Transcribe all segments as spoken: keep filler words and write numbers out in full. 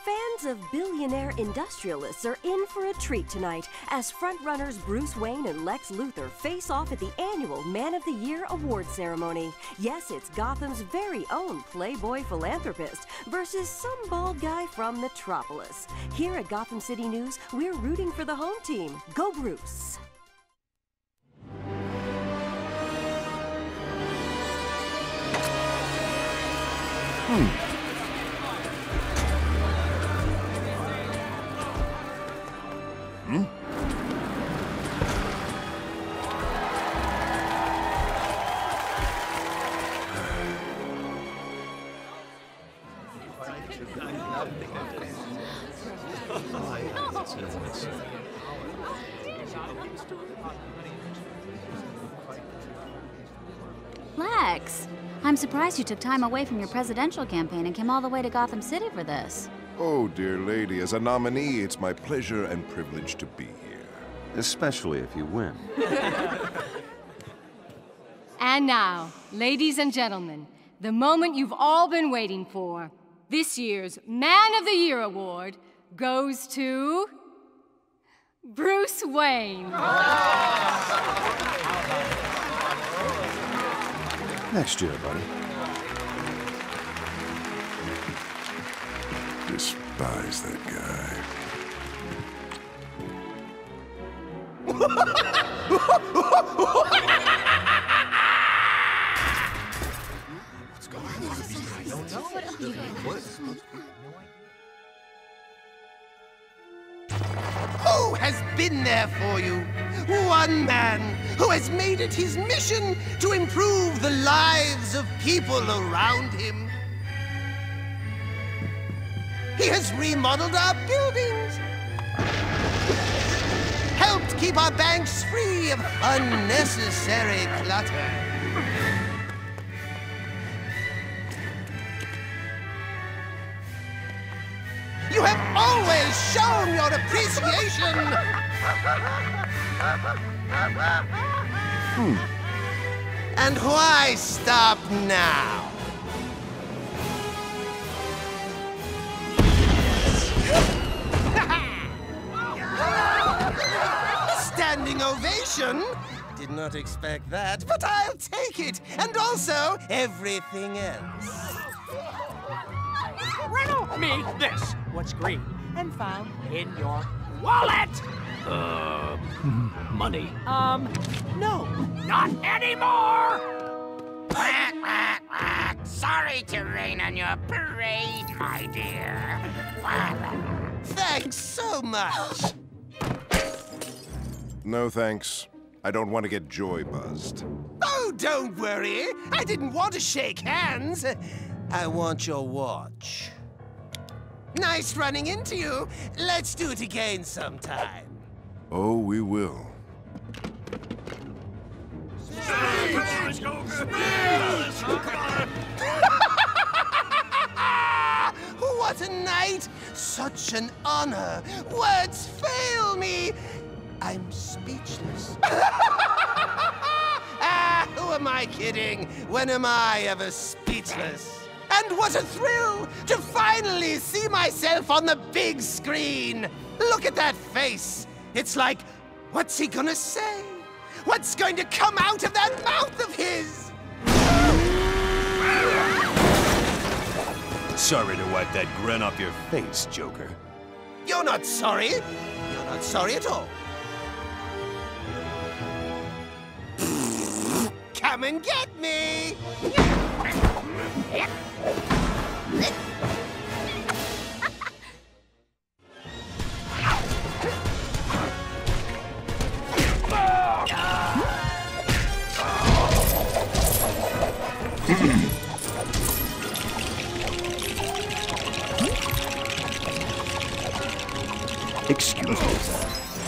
Fans of billionaire industrialists are in for a treat tonight as frontrunners Bruce Wayne and Lex Luthor face off at the annual Man of the Year award ceremony. Yes, it's Gotham's very own playboy philanthropist versus some bald guy from Metropolis. Here at Gotham City News, we're rooting for the home team. Go Bruce! Hmm. Hmm? Lex, I'm surprised you took time away from your presidential campaign and came all the way to Gotham City for this. Oh, dear lady, as a nominee, it's my pleasure and privilege to be here. Especially if you win. And now, ladies and gentlemen, the moment you've all been waiting for. This year's Man of the Year award goes to Bruce Wayne. Next year, buddy. Despise that guy. What's going on? I don't know. What? Who has been there for you? One man who has made it his mission to improve the lives of people around him. He has remodeled our buildings, helped keep our banks free of unnecessary clutter. You have always shown your appreciation. Hmm. And why stop now? Standing ovation? Did not expect that, but I'll take it. And also everything else. Riddle me this. What's green and found in your wallet? Uh, money. Um, no, not anymore! Quack, quack, quack. Sorry to rain on your parade, my dear. Thanks so much. No thanks. I don't want to get joy buzzed. Oh, don't worry. I didn't want to shake hands. I want your watch. Nice running into you. Let's do it again sometime. Oh, we will. What a night! Such an honor. Words fail me. I'm speechless. Ah, who am I kidding? When am I ever speechless? And what a thrill to finally see myself on the big screen. Look at that face. It's like, what's he gonna say? What's going to come out of that mouth of his? Sorry to wipe that grin off your face, Joker. You're not sorry. You're not sorry at all. Come and get me! Excuse me, sir.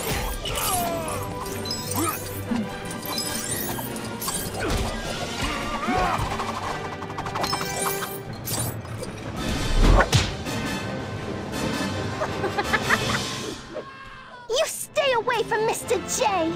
You stay away from Mister J!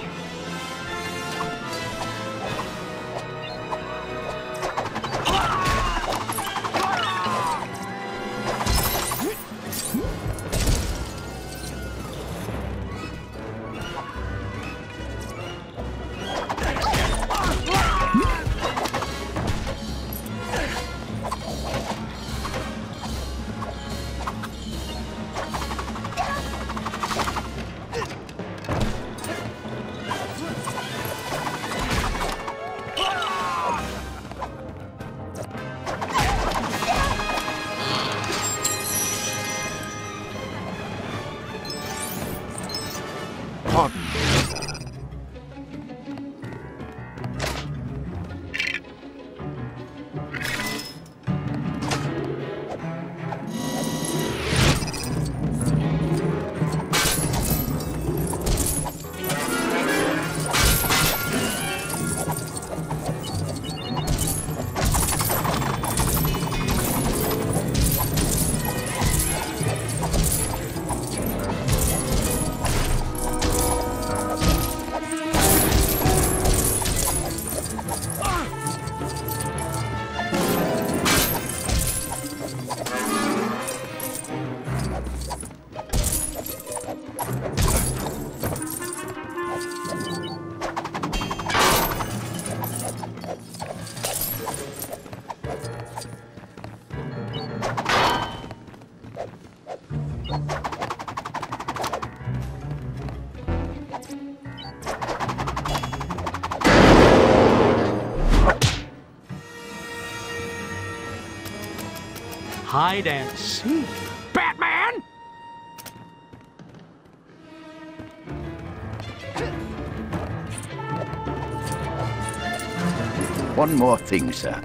Pardon. Hide and seek. Batman! One more thing, sir.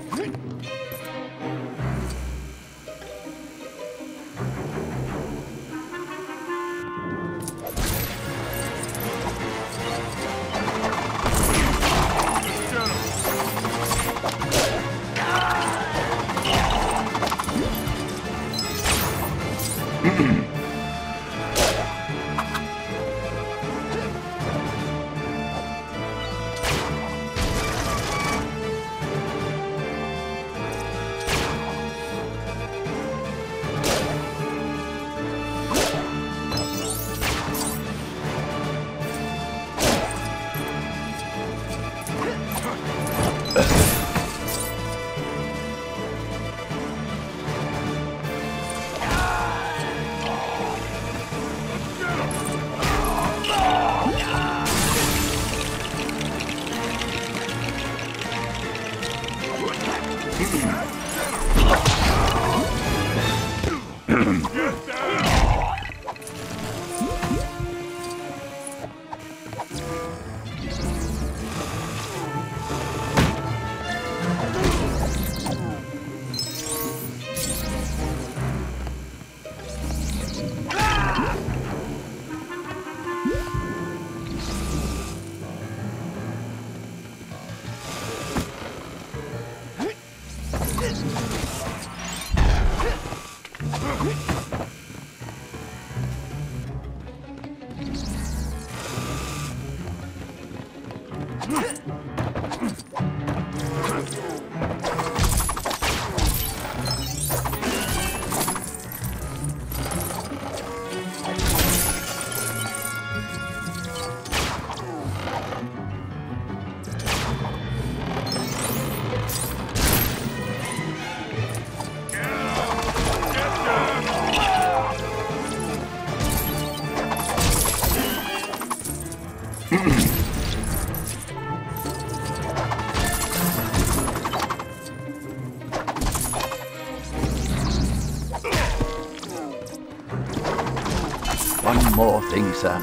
One more thing, sir.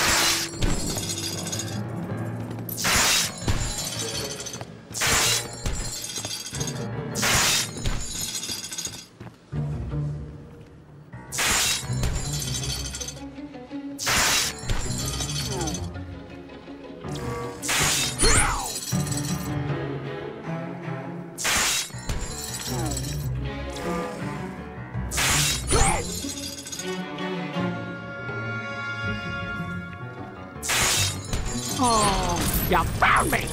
Oh, you found me!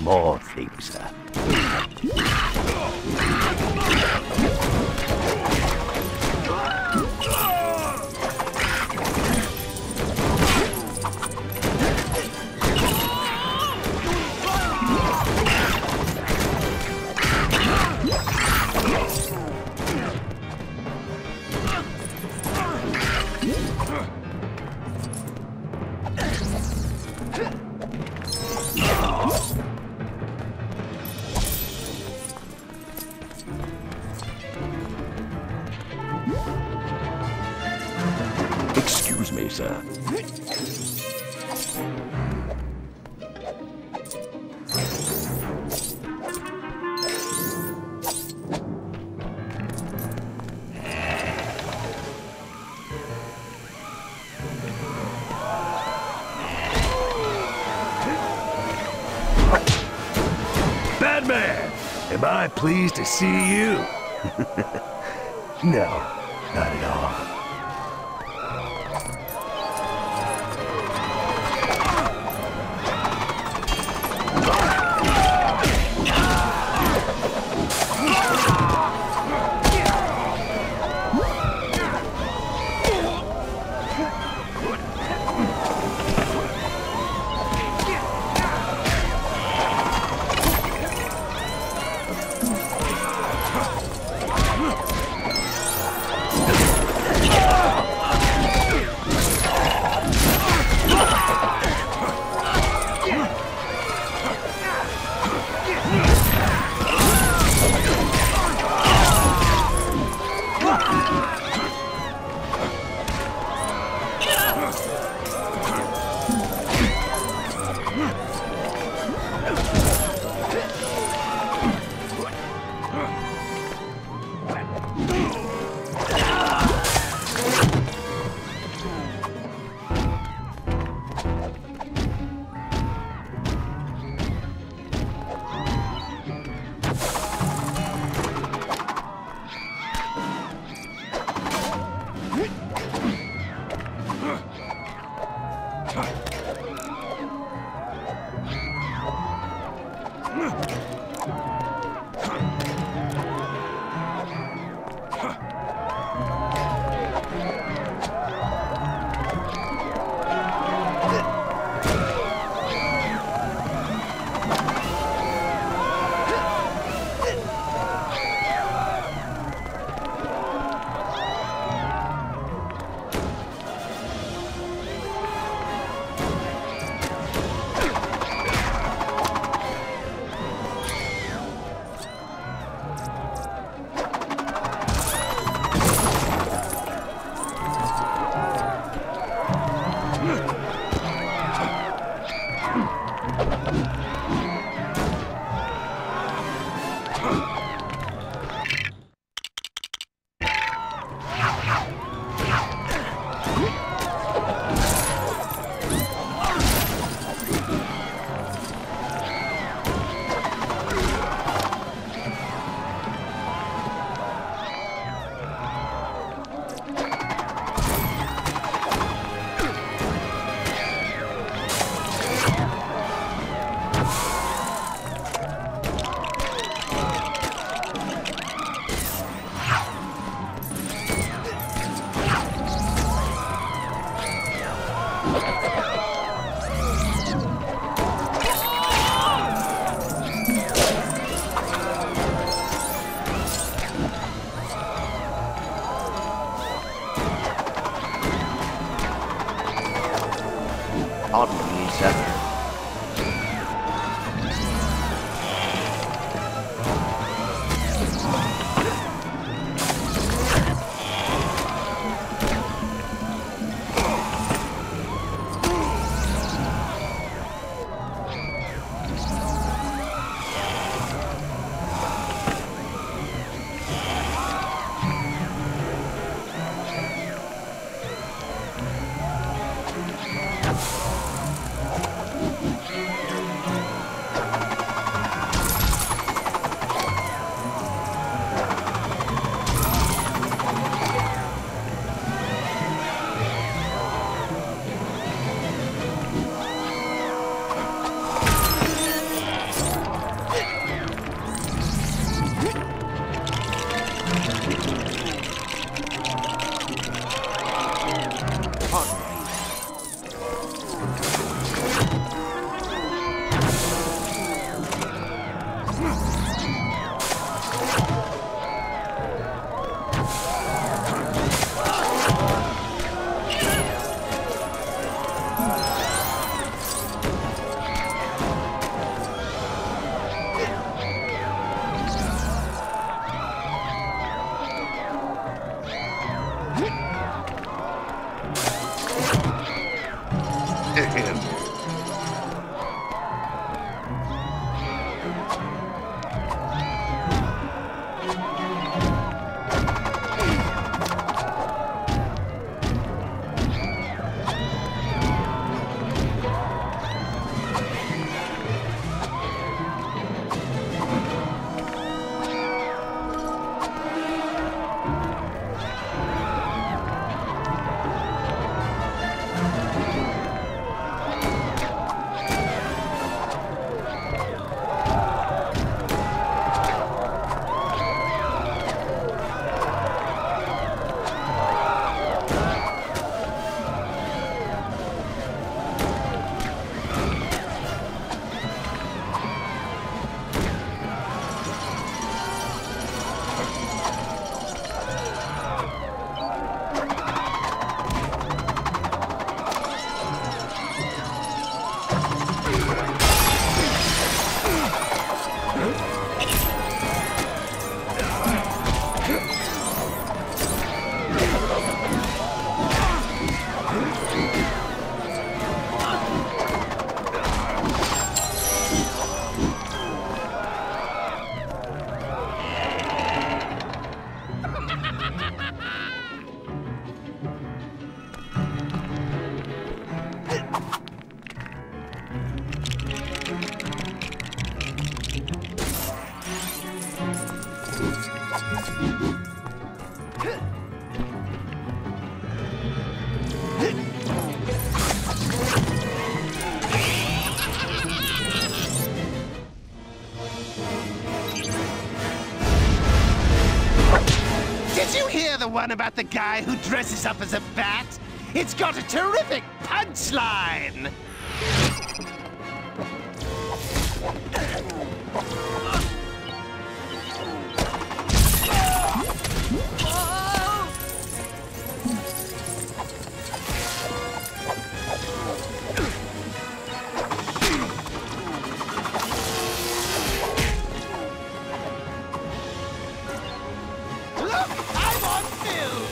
more things, sir. Excuse me, sir. Batman! Am I pleased to see you? No, not at all. Did you hear the one about the guy who dresses up as a bat? It's got a terrific punchline! Look, I'm on film!